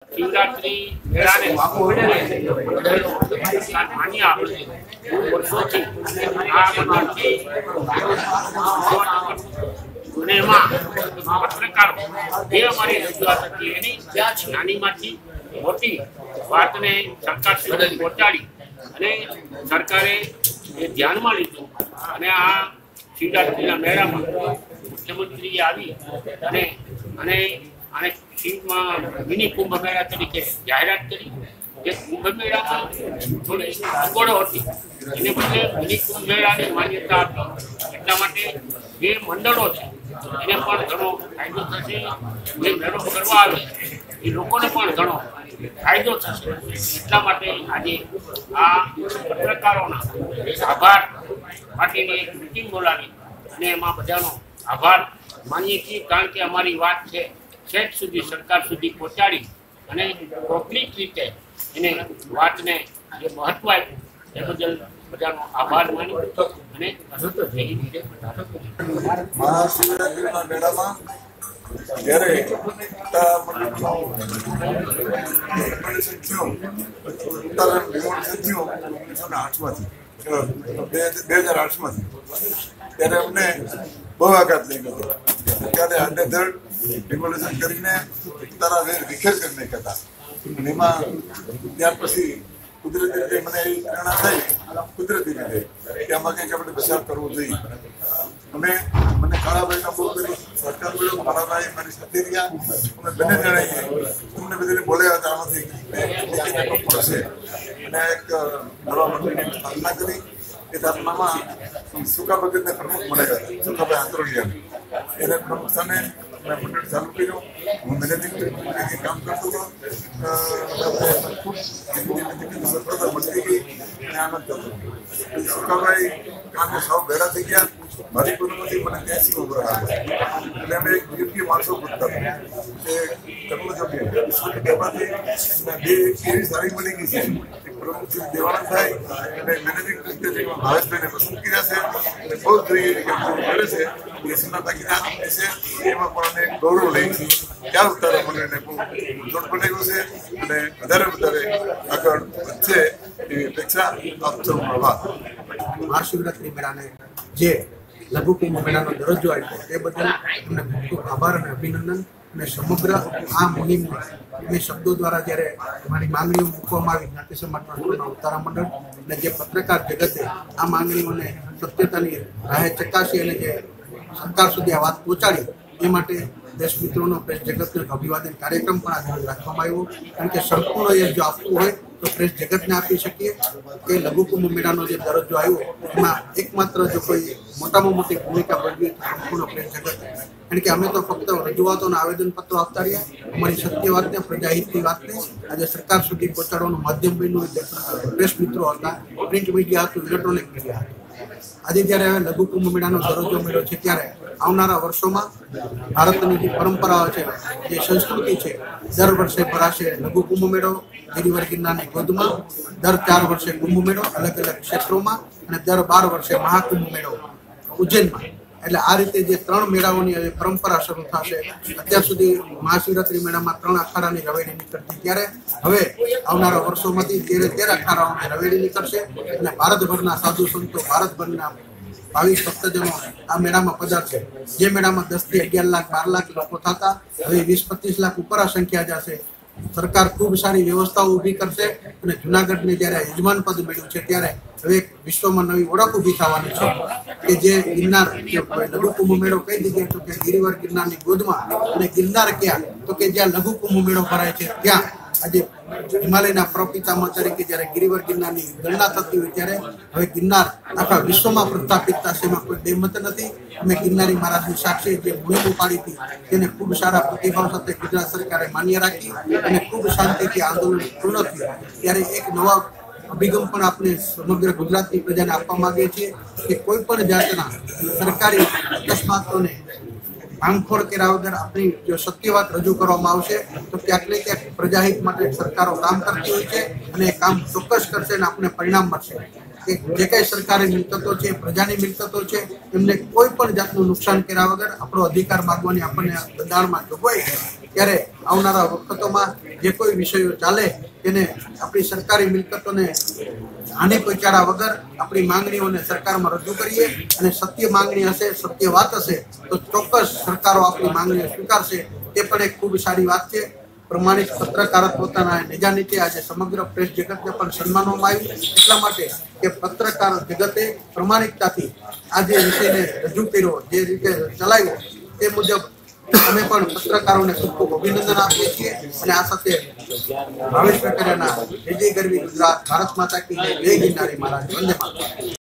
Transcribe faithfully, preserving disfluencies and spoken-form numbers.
શિવરાત્રી મેળાને માન્યા વર્ષોથી આ મંડળથી ગુનેમાં પત્રકારો જે અમારી રજૂઆત હતી એની નાનીમાંથી મોટી વાતને સરકાર સુધી પહોંચાડી અને સરકારે એ ધ્યાનમાં લીધું અને આ શિવરાત્રીના મેળામાં મુખ્યમંત્રીએ આવી અને અને અને શિવમાં મિની કુંભ મેળા તરીકે જાહેરાત કરી. જે કુંભ મેળામાં થોડી અગવડો હતી એને બદલે મિની કુંભ મેળાની માન્યતા આપી. એટલા માટે જે મંડળો છે એને પણ ઘણો ફાયદો થશે. જે મેળો કરવા આવે એ લોકોને પણ ઘણો ફાયદો થશે. એટલા માટે આજે આ પત્રકારોના આભાર માટેની એક મિટિંગ બોલાવી અને એમાં બધાનો આભાર માનીએ છીએ. કારણ કે અમારી વાત છે છેક સુધી સરકાર સુધી પહોંચાડી અને પબ્લિક રીતે એને વાતને જે મહત્વ આપ્યું એ બદલ બધાનો આભાર માની અને મહાશિવરાત્રીના મેળામાં જ્યારે ઓગણીસો ને આઠમાંથી બે હજાર આઠમાંથી ત્યારે અમને બહુ આઘાત લઈ ગયો. ત્યારે આડેધડ ડિમોલેશન કરીને તારા વેર વિખેર કરી નાખ્યા હતા. અને એમાં ત્યાર પછી કુદરતી રીતે મને એવી પ્રેરણા થઈ કુદરતી રીતે કે આમાં કંઈક આપણે બચાવ કરવો જોઈએ. અને મને કાળાભાઈના બહુ બધી સરકાર મળ્યો. કાળાભાઈ મારી સાથે રહ્યા. અમે બંને જણાઈએ અમને બધાને બોલ્યા હતા આમાંથી પડશે અને એક નવા મંડળની સ્થાપના કરી. એ સ્થાપનામાં સુકા ભગતને પ્રમુખ મળ્યા હતા, સુકાભાઈ આંતરોલિયાને. એને પ્રમુખ સ્થાને મેં મંડળ ચાલુ કર્યું. હું મેનેજિંગ તરીકે કામ કરતો હતો. ખૂબ સફળતા મળતી ગઈ અને આનંદ થતો. સુકાભાઈ કામે સૌ ભેગા થઈ ગયા. મારી કુટુંબથી મને ત્યાંસી ઉભર આવે એટલે અમે એક યોગ્ય માણસો પૂછતા હતા કે ટેકનોલોજી વિશ્વમાંથી બે એવી સારી મળી ગઈ છે. પ્રમુખ શ્રી દેવાનંદભાઈ અને મેનેજિંગ ડિરેક્ટર ભાવેશભાઈને પસંદ કર્યા છે અને બહુ જોઈએ કે કરે છે એ સન્નાતા જ્ઞાન છે. એમાં પણ અમે ગૌરવ લઈએ છીએ. ત્યાં ઉતારો મને બહુ જોડ બનાવ્યો છે અને વધારે વધારે આગળ વધશે એવી અપેક્ષા આપ સૌ પ્રભાવ. મહાશિવરાત્રી મેળાને જે લઘુ કુંભ મેળાનો દરજ્જો આપ્યો તે બદલ એમને ખૂબ ખૂબ આભાર અને અભિનંદન. અને સમગ્ર આ મુહિમને શબ્દો દ્વારા જ્યારે મારી માંગણીઓ મૂકવામાં આવી જ્ઞાતિ સમાજ ટ્રસ્ટના ઉતારા મંડળ અને જે પત્રકાર જગતે આ માંગણીઓને સત્યતાની રાહે ચકાસી અને જે સરકાર સુધી આ વાત પહોંચાડી એ માટે દેશ મિત્રોનો પ્રેસ જગતનો એક અભિવાદન કાર્યક્રમ પણ આજે રાખવામાં આવ્યો. કારણ કે સંપૂર્ણ એ જો આપવું હોય તો પ્રેસ જગતને આપી શકીએ. કે લઘુ કુંભ મેળાનો જે દરજ્જો આવ્યો એમાં એકમાત્ર જો કોઈ મોટામાં મોટી ભૂમિકા ભજવી તો સંપૂર્ણ પ્રેસ જગત. કારણ કે અમે તો ફક્ત રજૂઆતોના આવેદનપત્રો આપતા રહ્યા. અમારી સત્ય વાતને પ્રજાહિતની વાતને આજે સરકાર સુધી પહોંચાડવાનું માધ્યમ બન્યું પ્રેસ મિત્રો હતા, પ્રિન્ટ મીડિયા હતું, ઇલેક્ટ્રોનિક મીડિયા હતું. આજે જ્યારે લઘુ કુંભ મેળાનો દરજ્જો મળ્યો છે ત્યારે આવનારા વર્ષોમાં ભારતની જે પરંપરાઓ છે, જે સંસ્કૃતિ છે, દર વર્ષે ભરાશે લઘુ કુંભ મેળો ગિરિવર ગિરનારની ગોદમાં, દર ચાર વર્ષે કુંભ મેળો અલગ અલગ ક્ષેત્રોમાં અને દર બાર વર્ષે મહાકુંભ મેળો ઉજ્જૈનમાં. એટલે આ રીતે જે ત્રણ મેળાઓની હવે પરંપરા શરૂ થશે. અત્યાર સુધી મહાશિવરાત્રી મેળામાં ત્રણ અખાડાની રવેડી નીકળતી, ત્યારે હવે આવનારા વર્ષોમાંથી તેરે તેર અખાડાઓની રવેડી નીકળશે અને ભારતભરના સાધુ સંતો, ભારતભરના ભાવિક ભક્તજનો આ મેળામાં પધારશે. જે મેળામાં દસ થી અગિયાર લાખ બાર લાખ લોકો થતા હવે વીસ પચીસ લાખ ઉપર આ સંખ્યા જશે. સરકાર ખૂબ સારી વ્યવસ્થાઓ ઊભી કરશે અને જુનાગઢને જ્યારે યજમાન પદ મળ્યું છે ત્યારે હવે વિશ્વમાં નવી ઓળખ ઊભી થવાની છે કે જે ગિરનાર લઘુ કુંભ મેળો કઈ જગ્યાએ તો કે ગિરિવર ગિરનારની ગોદમાં, અને ગિરનાર ક્યાં તો કે જ્યાં લઘુ કુંભ મેળો ભરાય છે ત્યાં. આજે હિમાલયના પ્રપિતામહ તરીકે જ્યારે ગિરિવર ગિરનારની ગણના થતી હોય ત્યારે હવે ગિરનાર આખા વિશ્વમાં પ્રસ્થાપિત થશે. એમાં કોઈ બેમત નથી. અમે ગિરનારી મહારાજની સાક્ષી જે મુહિમ ઉપાડી હતી તેને ખૂબ સારા પ્રતિભાવ સાથે ગુજરાત સરકારે માન્ય રાખી અને ખૂબ શાંતિથી આંદોલન પૂર્ણ થયું. ત્યારે એક નવા અભિગમ પણ આપણે સમગ્ર ગુજરાતની પ્રજાને આપવા માંગીએ છીએ કે કોઈ પણ જાતના સરકારી અકસ્માતોને ભાંગફોડ કર્યા વગર આપણી જો સત્ય વાત રજૂ કરવામાં આવશે તો ક્યાંક ને ક્યાંક પ્રજાહિત માટે સરકારો કામ કરતી હોય છે અને એ કામ ચોક્કસ કરશે અને આપણને પરિણામ મળશે. કે જે કઈ સરકારી મિલકતો છે, પ્રજાની મિલકતો છે, એમને કોઈ પણ જાતનું નુકસાન કર્યા વગર આપણો અધિકાર માગવાની આપણને બંધારણમાં જોગવાઈ છે. ત્યારે આવનારા વખતોમાં જે કોઈ વિષયો ચાલે તેને આપણી સરકારી મિલકતોને હાનિ પહોંચાડ્યા વગર આપણી માંગણીઓને સરકારમાં રજૂ કરીએ અને સત્ય માંગણી હશે, સત્ય વાત હશે તો ચોક્કસ સરકારો આપણી માંગણીઓ સ્વીકારશે. તે પણ એક ખૂબ સારી વાત છે. પ્રમાણિક પત્રકારત્વના નેજા નીચે આજે સમગ્ર પ્રેસ જગતને પણ સન્માનવામાં આવ્યું, એટલા માટે કે પત્રકાર જગતે પ્રમાણિકતાથી આ જે વિષયને રજૂ કર્યો, જે રીતે ચલાવ્યો તે મુજબ અમે પણ પત્રકારોને ખૂબ ખૂબ અભિનંદન આપીએ છીએ. અને આ સાથે ભાવેશ વેકરિયાના જય જય ગરવી ગુજરાત, ભારત માતા કી જય, જય ગિરનારી મહારાજ, વંદે માતરમ.